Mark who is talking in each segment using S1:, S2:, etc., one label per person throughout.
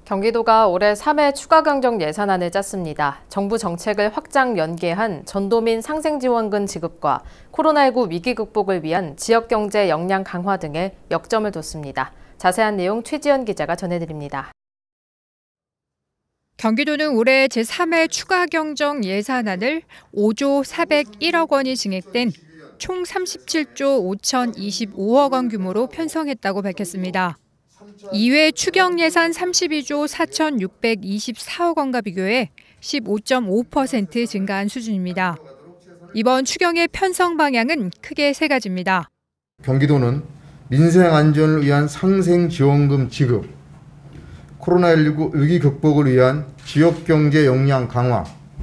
S1: 경기도가 올해 3회 추가 경정 예산안을 짰습니다. 정부 정책을 확장 연계한 전도민 상생지원금 지급과 코로나19 위기 극복을 위한 지역경제 역량 강화 등에 역점을 뒀습니다. 자세한 내용 최지연 기자가 전해드립니다.
S2: 경기도는 올해 제3회 추가 경정 예산안을 5조 401억 원이 증액된 총 37조 5,025억 원 규모로 편성했다고 밝혔습니다. 2회 추경 예산 32조 4,624억 원과 비교해 15.5% 증가한 수준입니다. 이번 추경의 편성 방향은 크게 세 가지입니다.
S3: 경기도는 민생 안전을 위한 상생지원금 지급, 코로나19 위기 극복을 위한 지역경제 역량 강화,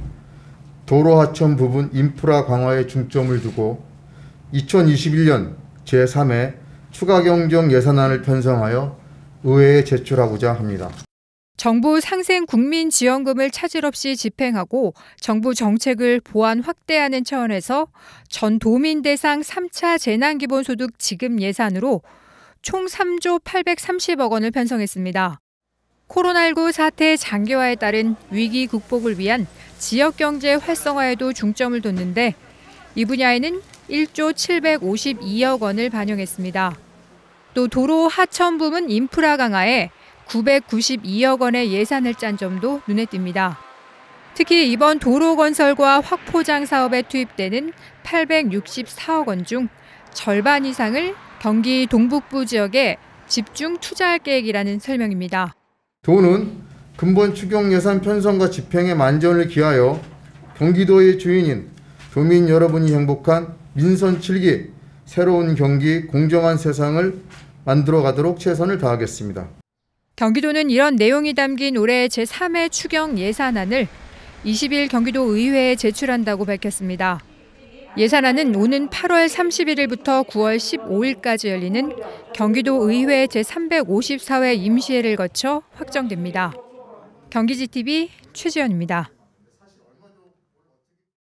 S3: 도로 하천 부분 인프라 강화에 중점을 두고 2021년 제3회 추가 경정 예산안을 편성하여 의회에 제출하고자 합니다.
S2: 정부 상생 국민지원금을 차질 없이 집행하고 정부 정책을 보완 확대하는 차원에서 전 도민 대상 3차 재난기본소득 지급 예산으로 총 3조 830억 원을 편성했습니다. 코로나19 사태 장기화에 따른 위기 극복을 위한 지역경제 활성화에도 중점을 뒀는데 이 분야에는 1조 752억 원을 반영했습니다. 또 도로 하천 부문 인프라 강화에 992억 원의 예산을 짠 점도 눈에 띕니다. 특히 이번 도로 건설과 확포장 사업에 투입되는 864억 원 중 절반 이상을 경기 동북부 지역에 집중 투자할 계획이라는 설명입니다.
S3: 도는 근본 추경 예산 편성과 집행에 만전을 기하여 경기도의 주인인 도민 여러분이 행복한 민선 7기 새로운 경기 공정한 세상을 만들어 가도록 최선을 다하겠습니다.
S2: 경기도는 이런 내용이 담긴 올해 제3회 추경 예산안을 20일 경기도 의회에 제출한다고 밝혔습니다. 예산안은 오는 8월 31일부터 9월 15일까지 열리는 경기도 의회 제354회 임시회를 거쳐 확정됩니다. 경기지TV 최지연입니다.